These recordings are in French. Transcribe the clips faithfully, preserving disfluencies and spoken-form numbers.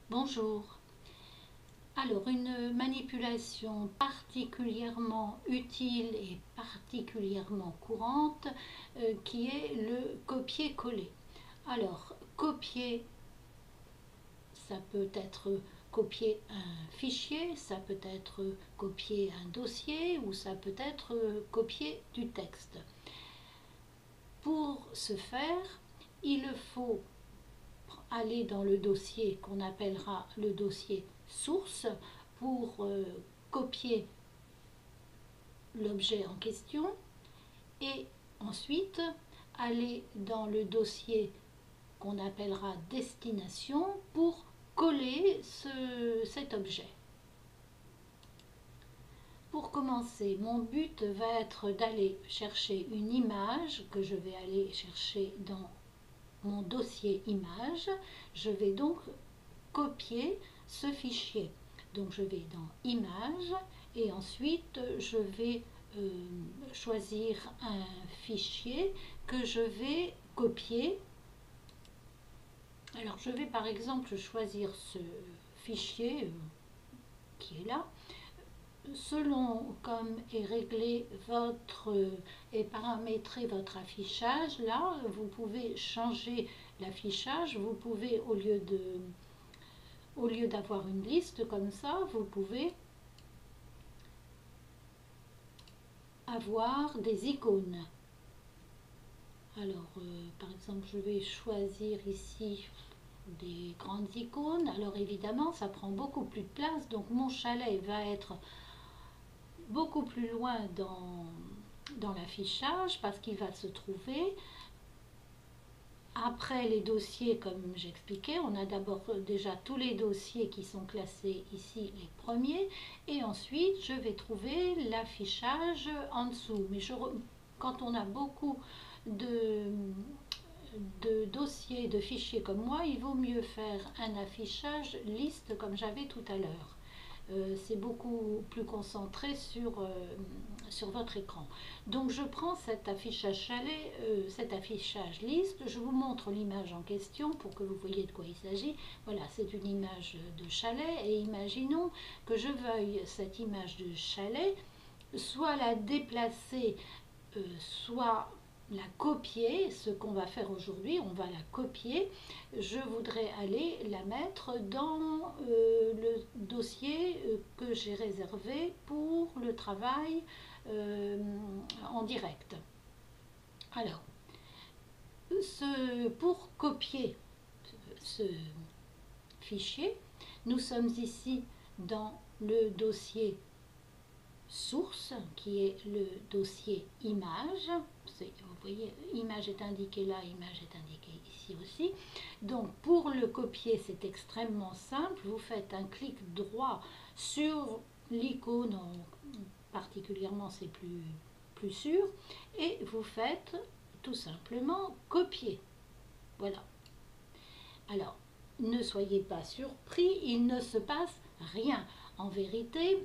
Bonjour. Alors, une manipulation particulièrement utile et particulièrement courante euh, qui est le copier-coller. Alors, copier, ça peut être copier un fichier, ça peut être copier un dossier ou ça peut être copier du texte. Pour ce faire, il faut aller dans le dossier qu'on appellera le dossier source pour euh, copier l'objet en question et ensuite aller dans le dossier qu'on appellera destination pour coller ce, cet objet. Pour commencer, mon but va être d'aller chercher une image que je vais aller chercher dans mon dossier image. Je vais donc copier ce fichier. Donc je vais dans image et ensuite je vais euh, choisir un fichier que je vais copier. Alors je vais par exemple choisir ce fichier euh, qui est là. Selon comme est réglé votre et paramétré votre affichage, là vous pouvez changer l'affichage. Vous pouvez, au lieu de au lieu d'avoir une liste comme ça, vous pouvez avoir des icônes. Alors euh, par exemple je vais choisir ici des grandes icônes. Alors évidemment ça prend beaucoup plus de place, donc mon chalet va être beaucoup plus loin dans, dans l'affichage parce qu'il va se trouver après les dossiers. Comme j'expliquais, on a d'abord déjà tous les dossiers qui sont classés ici, les premiers, et ensuite je vais trouver l'affichage en dessous. Mais je, quand on a beaucoup de, de dossiers, de fichiers comme moi, il vaut mieux faire un affichage liste comme j'avais tout à l'heure. Euh, c'est beaucoup plus concentré sur, euh, sur votre écran. Donc je prends cet affichage chalet, euh, cet affichage liste, je vous montre l'image en question pour que vous voyez de quoi il s'agit. Voilà, c'est une image de chalet et imaginons que je veuille cette image de chalet soit la déplacer, euh, soit la copier. Ce qu'on va faire aujourd'hui, on va la copier. Je voudrais aller la mettre dans euh, le dossier que j'ai réservé pour le travail euh, en direct. Alors, ce, pour copier ce fichier, nous sommes ici dans le dossier source qui est le dossier image. Vous voyez, image est indiquée là, image est indiquée ici aussi. Donc pour le copier, c'est extrêmement simple. Vous faites un clic droit sur l'icône, particulièrement c'est plus, plus sûr, et vous faites tout simplement copier. Voilà. Alors, ne soyez pas surpris, il ne se passe rien. En vérité,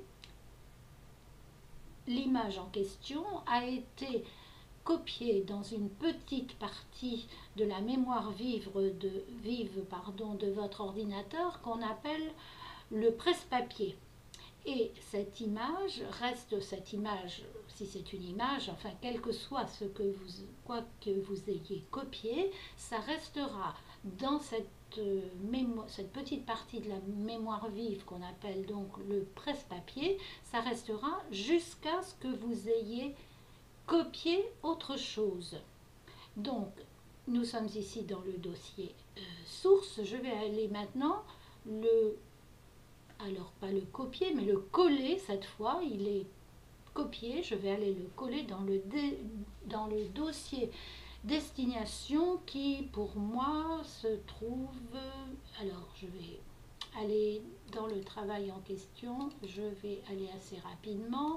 l'image en question a été copiée dans une petite partie de la mémoire vive de, vive, pardon, de votre ordinateur qu'on appelle le presse-papier. Et cette image reste cette image, si c'est une image, enfin quel que soit ce que vous, quoi que vous ayez copié, ça restera dans cette, euh, mémo- cette petite partie de la mémoire vive qu'on appelle donc le presse-papier, ça restera jusqu'à ce que vous ayez copié autre chose. Donc nous sommes ici dans le dossier euh, source. Je vais aller maintenant le alors pas le copier mais le coller. Cette fois il est copié, je vais aller le coller dans le, dé, dans le dossier destination qui pour moi se trouve, alors je vais aller dans le travail en question, je vais aller assez rapidement.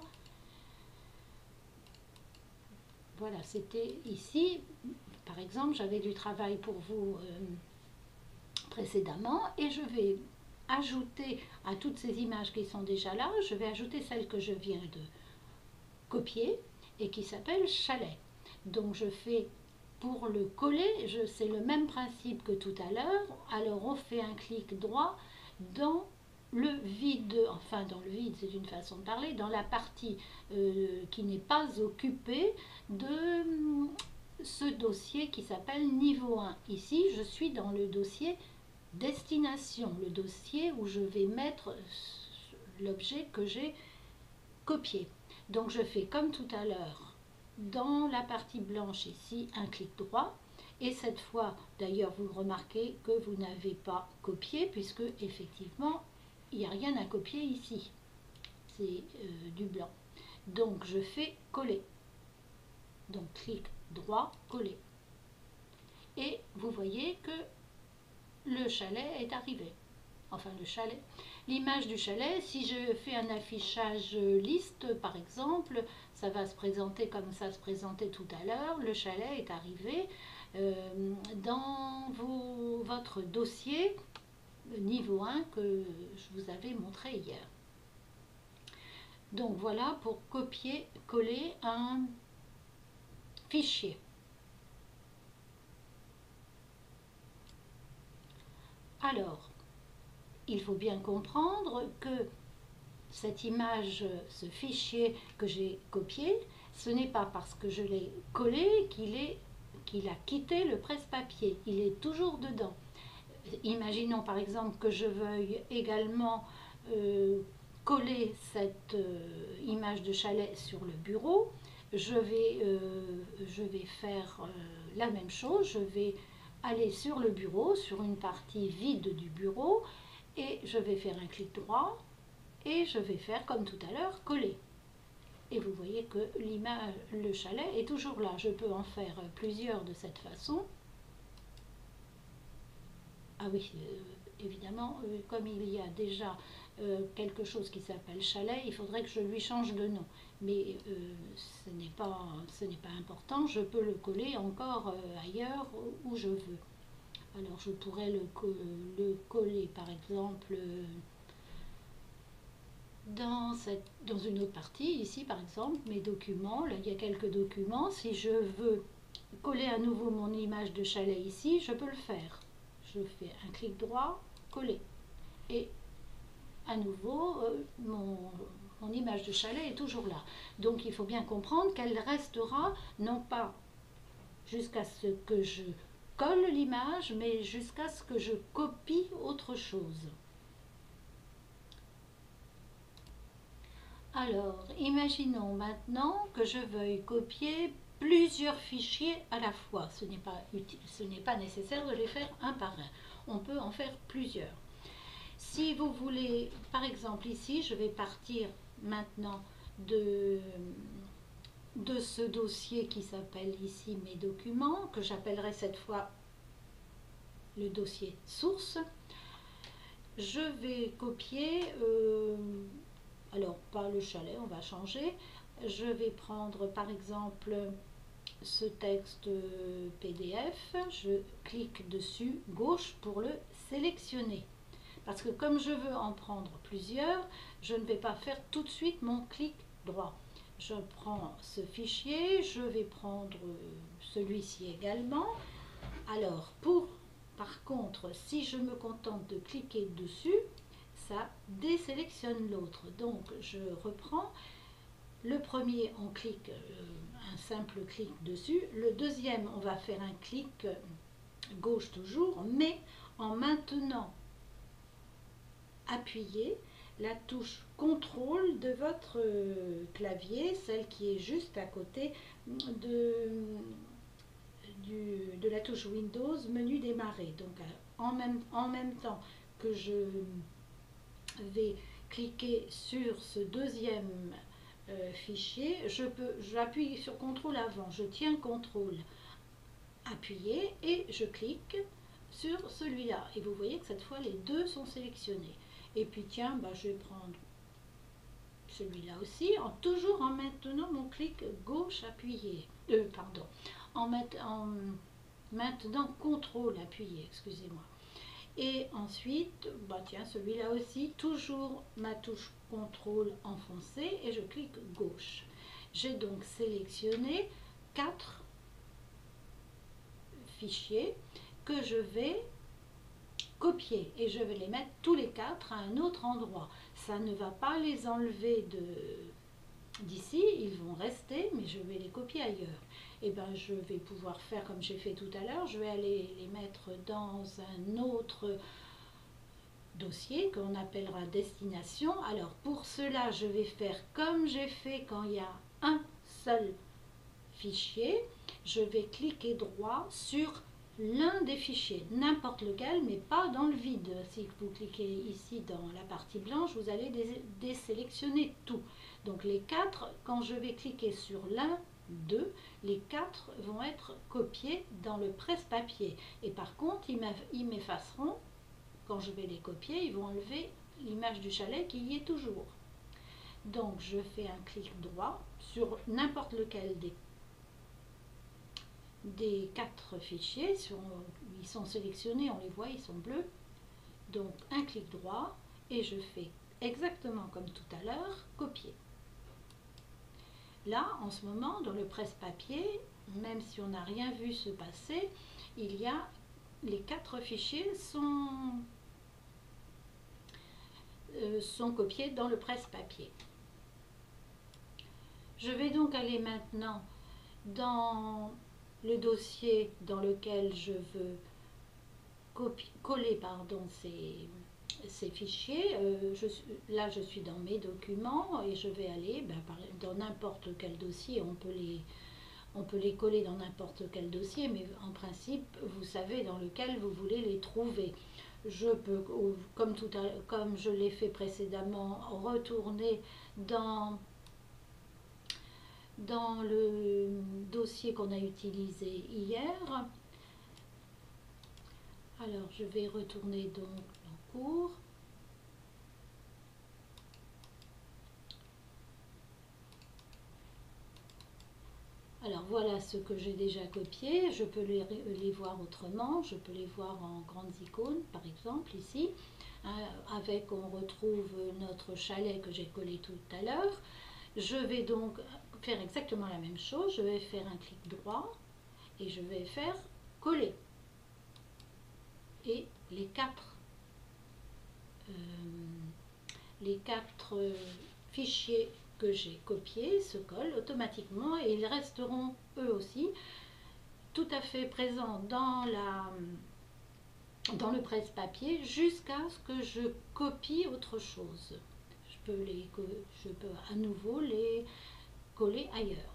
Voilà, c'était ici par exemple, j'avais du travail pour vous euh, précédemment et je vais ajouter à toutes ces images qui sont déjà là, je vais ajouter celle que je viens de copier et qui s'appelle chalet. Donc je fais pour le coller, c'est le même principe que tout à l'heure. Alors on fait un clic droit dans le vide, enfin dans le vide c'est une façon de parler, dans la partie euh, qui n'est pas occupée de euh, ce dossier qui s'appelle niveau un. Ici je suis dans le dossier destination, le dossier où je vais mettre l'objet que j'ai copié. Donc je fais comme tout à l'heure, dans la partie blanche ici, un clic droit. Et cette fois, d'ailleurs, vous remarquez que vous n'avez pas copié, puisque effectivement, il n'y a rien à copier ici. C'est euh, du blanc. Donc je fais coller. Donc clic droit, coller. Et vous voyez que le chalet est arrivé. Enfin le chalet. L'image du chalet, si je fais un affichage liste par exemple, ça va se présenter comme ça se présentait tout à l'heure. Le chalet est arrivé euh, dans vos, votre dossier niveau un que je vous avais montré hier. Donc voilà pour copier, coller un fichier. Alors, il faut bien comprendre que cette image, ce fichier que j'ai copié, ce n'est pas parce que je l'ai collé qu'il est, qu'il a quitté le presse-papier. Il est toujours dedans. Imaginons par exemple que je veuille également euh, coller cette euh, image de chalet sur le bureau. Je vais, euh, je vais faire euh, la même chose. Je vais aller sur le bureau, sur une partie vide du bureau, et je vais faire un clic droit et je vais faire comme tout à l'heure, coller. Et vous voyez que l'image, le chalet est toujours là. Je peux en faire plusieurs de cette façon. Ah oui, euh, évidemment, euh, comme il y a déjà euh, quelque chose qui s'appelle chalet, il faudrait que je lui change de nom. Mais euh, ce n'est pas, ce n'est pas important, je peux le coller encore euh, ailleurs où je veux. Alors je pourrais le, le coller par exemple dans, cette, dans une autre partie, ici par exemple, mes documents, là il y a quelques documents. Si je veux coller à nouveau mon image de chalet ici, je peux le faire. Je fais un clic droit, coller. Et à nouveau, euh, mon, mon image de chalet est toujours là. Donc il faut bien comprendre qu'elle restera, non pas jusqu'à ce que je colle l'image, mais jusqu'à ce que je copie autre chose. Alors, imaginons maintenant que je veuille copier plusieurs fichiers à la fois. Ce n'est pas utile, ce n'est pas nécessaire de les faire un par un. On peut en faire plusieurs. Si vous voulez, par exemple ici, je vais partir maintenant de, de ce dossier qui s'appelle ici mes documents, que j'appellerai cette fois le dossier source. Je vais copier, euh, alors pas le chalet, on va changer. Je vais prendre par exemple ce texte P D F, je clique dessus gauche pour le sélectionner. Parce que comme je veux en prendre plusieurs, je ne vais pas faire tout de suite mon clic droit. Je prends ce fichier, je vais prendre celui-ci également. Alors, pour, par contre, si je me contente de cliquer dessus, ça désélectionne l'autre. Donc, je reprends. Le premier, on clique, euh, un simple clic dessus. Le deuxième, on va faire un clic gauche toujours, mais en maintenant appuyé la touche contrôle de votre clavier, celle qui est juste à côté de, du, de la touche Windows, menu démarrer. Donc en même, en même temps que je vais cliquer sur ce deuxième euh, fichier, je peux, j'appuie sur contrôle avant, je tiens contrôle appuyé et je clique sur celui-là. Et vous voyez que cette fois les deux sont sélectionnés. Et puis tiens, bah, je vais prendre celui-là aussi, en, toujours en maintenant mon clic gauche appuyé. Euh, pardon. En, met, en maintenant contrôle appuyé, excusez-moi. Et ensuite, bah, tiens, celui-là aussi, toujours ma touche contrôle enfoncée et je clique gauche. J'ai donc sélectionné quatre fichiers que je vais copier et je vais les mettre tous les quatre à un autre endroit. Ça ne va pas les enlever de d'ici, ils vont rester, mais je vais les copier ailleurs. Et bien je vais pouvoir faire comme j'ai fait tout à l'heure, je vais aller les mettre dans un autre dossier qu'on appellera destination. Alors pour cela, je vais faire comme j'ai fait quand il y a un seul fichier. Je vais cliquer droit sur l'un des fichiers, n'importe lequel, mais pas dans le vide. Si vous cliquez ici dans la partie blanche, vous allez dé désélectionner tout. Donc les quatre, quand je vais cliquer sur l'un, deux, les quatre vont être copiés dans le presse-papier. Et par contre, ils m'effaceront. Quand je vais les copier, ils vont enlever l'image du chalet qui y est toujours. Donc je fais un clic droit sur n'importe lequel des, des quatre fichiers. Sur, ils sont sélectionnés, on les voit, ils sont bleus. Donc un clic droit et je fais exactement comme tout à l'heure, copier. Là, en ce moment, dans le presse-papier, même si on n'a rien vu se passer, il y a les quatre fichiers sont sont copiés dans le presse-papier. Je vais donc aller maintenant dans le dossier dans lequel je veux copier, coller pardon, ces, ces fichiers. Euh, je, là, je suis dans mes documents et je vais aller ben, dans n'importe quel dossier. On peut les, on peut les coller dans n'importe quel dossier, mais en principe, vous savez dans lequel vous voulez les trouver. Je peux, comme, tout à, comme je l'ai fait précédemment, retourner dans, dans le dossier qu'on a utilisé hier. Alors, je vais retourner donc en cours. Alors voilà ce que j'ai déjà copié, je peux les, les voir autrement, je peux les voir en grandes icônes par exemple ici, hein, avec on retrouve notre chalet que j'ai collé tout à l'heure. Je vais donc faire exactement la même chose, je vais faire un clic droit et je vais faire coller. Et les quatre, euh, les quatre fichiers que j'ai copiés se collent automatiquement et ils resteront eux aussi tout à fait présents dans, la, dans le presse-papier jusqu'à ce que je copie autre chose. Je peux, les, je peux à nouveau les coller ailleurs.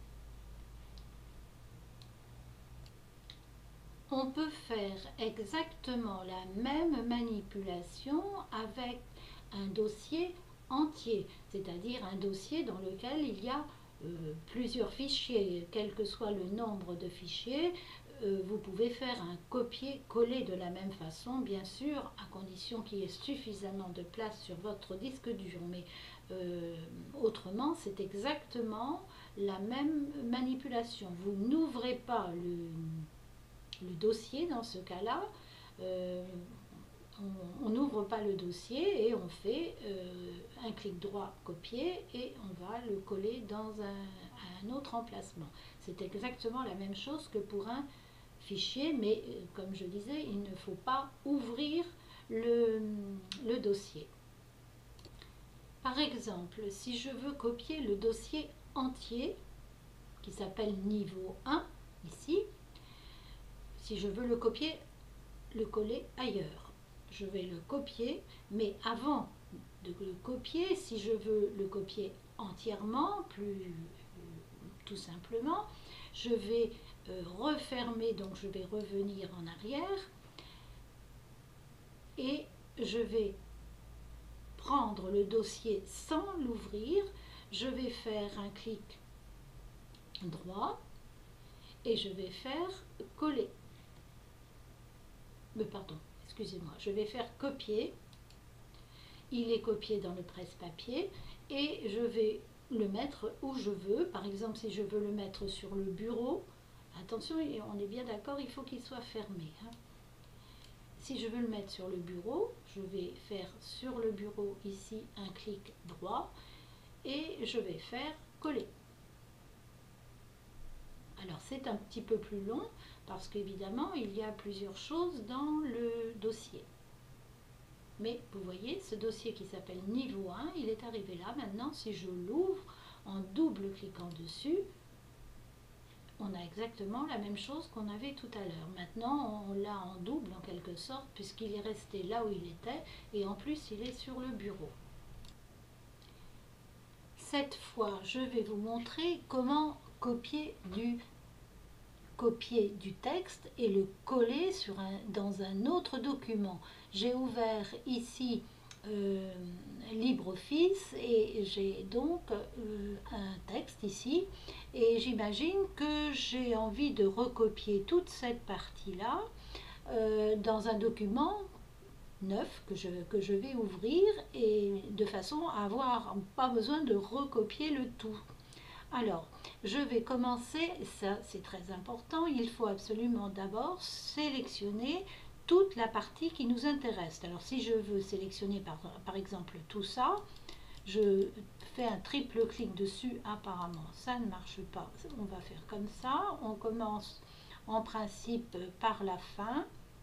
On peut faire exactement la même manipulation avec un dossier entier, c'est-à-dire un dossier dans lequel il y a euh, plusieurs fichiers, quel que soit le nombre de fichiers, euh, vous pouvez faire un copier-coller de la même façon, bien sûr, à condition qu'il y ait suffisamment de place sur votre disque dur, mais euh, autrement, c'est exactement la même manipulation. Vous n'ouvrez pas le, le dossier dans ce cas-là, euh, on n'ouvre pas le dossier et on fait euh, un clic droit copier et on va le coller dans un, un autre emplacement. C'est exactement la même chose que pour un fichier, mais euh, comme je disais, il ne faut pas ouvrir le, le dossier. Par exemple, si je veux copier le dossier entier qui s'appelle niveau un ici, si je veux le copier, le coller ailleurs. Je vais le copier, mais avant de le copier, si je veux le copier entièrement, plus euh, tout simplement, je vais euh, refermer, donc je vais revenir en arrière et je vais prendre le dossier sans l'ouvrir, je vais faire un clic droit et je vais faire coller. Mais pardon. Excusez-moi, je vais faire copier, il est copié dans le presse-papier et je vais le mettre où je veux. Par exemple, si je veux le mettre sur le bureau, attention, on est bien d'accord, il faut qu'il soit fermé. Hein. Si je veux le mettre sur le bureau, je vais faire sur le bureau ici un clic droit et je vais faire coller. Alors c'est un petit peu plus long parce qu'évidemment il y a plusieurs choses dans le dossier. Mais vous voyez, ce dossier qui s'appelle niveau un, il est arrivé là. Maintenant, si je l'ouvre en double cliquant dessus, on a exactement la même chose qu'on avait tout à l'heure. Maintenant, on l'a en double en quelque sorte, puisqu'il est resté là où il était, et en plus, il est sur le bureau. Cette fois, je vais vous montrer comment copier du, copier du texte et le coller sur un, dans un autre document. J'ai ouvert ici euh, LibreOffice et j'ai donc euh, un texte ici et j'imagine que j'ai envie de recopier toute cette partie-là euh, dans un document neuf que je, que je vais ouvrir et de façon à avoir pas besoin de recopier le tout. Alors, je vais commencer, ça c'est très important, il faut absolument d'abord sélectionner toute la partie qui nous intéresse. Alors si je veux sélectionner par, par exemple tout ça, je fais un triple clic dessus, apparemment ça ne marche pas, on va faire comme ça, on commence en principe par la fin,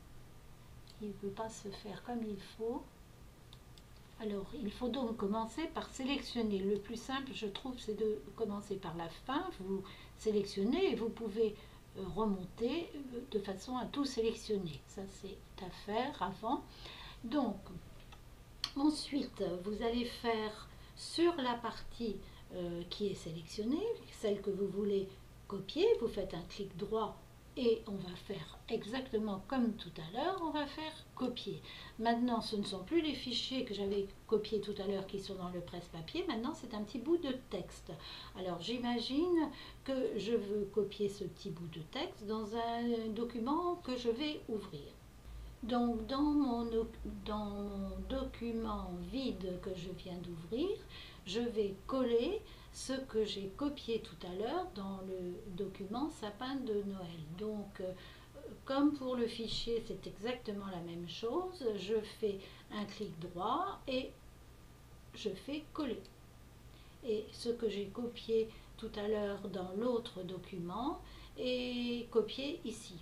il ne veut pas se faire comme il faut. Alors, il faut donc commencer par sélectionner. Le plus simple, je trouve, c'est de commencer par la fin. Vous sélectionnez et vous pouvez remonter de façon à tout sélectionner. Ça, c'est à faire avant. Donc, ensuite, vous allez faire sur la partie euh, qui est sélectionnée, celle que vous voulez copier, vous faites un clic droit et on va faire exactement comme tout à l'heure, on va faire copier. Maintenant, ce ne sont plus les fichiers que j'avais copiés tout à l'heure qui sont dans le presse-papier, maintenant c'est un petit bout de texte. Alors j'imagine que je veux copier ce petit bout de texte dans un document que je vais ouvrir. Donc dans mon, dans mon document vide que je viens d'ouvrir, je vais coller ce que j'ai copié tout à l'heure dans le document sapin de Noël. Donc euh, comme pour le fichier c'est exactement la même chose, je fais un clic droit et je fais coller. Et ce que j'ai copié tout à l'heure dans l'autre document est copié ici.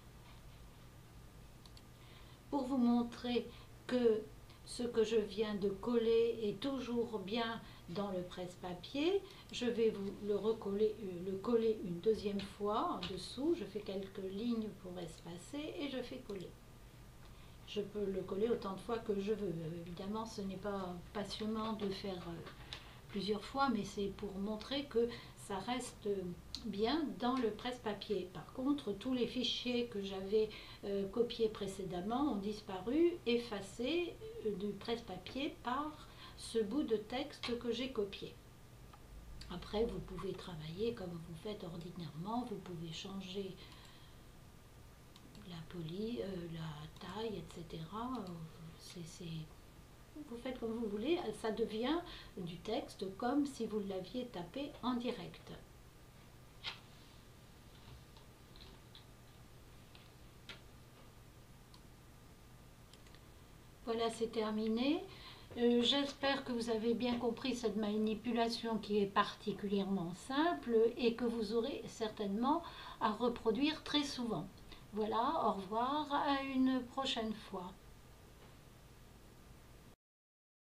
Pour vous montrer que ce que je viens de coller est toujours bien dans le presse-papier, je vais vous le recoller, le coller une deuxième fois en dessous. Je fais quelques lignes pour espacer et je fais coller. Je peux le coller autant de fois que je veux. Évidemment, ce n'est pas passionnant de faire plusieurs fois, mais c'est pour montrer que ça reste bien dans le presse-papier. Par contre, tous les fichiers que j'avais euh, copiés précédemment ont disparu, effacés euh, du presse-papier par ce bout de texte que j'ai copié. Après, vous pouvez travailler comme vous faites ordinairement, vous pouvez changer la police, euh, la taille, et cetera. C'est... Vous faites comme vous voulez, ça devient du texte comme si vous l'aviez tapé en direct. Voilà, c'est terminé. Euh, J'espère que vous avez bien compris cette manipulation qui est particulièrement simple et que vous aurez certainement à reproduire très souvent. Voilà, au revoir, à une prochaine fois.